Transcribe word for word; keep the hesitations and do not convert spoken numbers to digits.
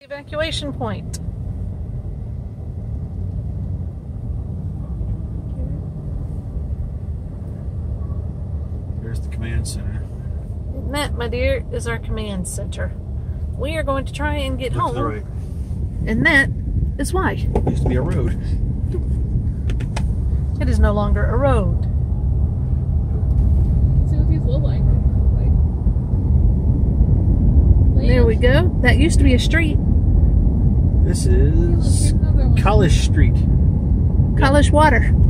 Evacuation point. There's the command center. And that, my dear, is our command center. We are going to try and get Look home. to the right. And that is why. It used to be a road. It is no longer a road. Let's see what these look like. Like There we go. That used to be a street. This is College Street. College Water.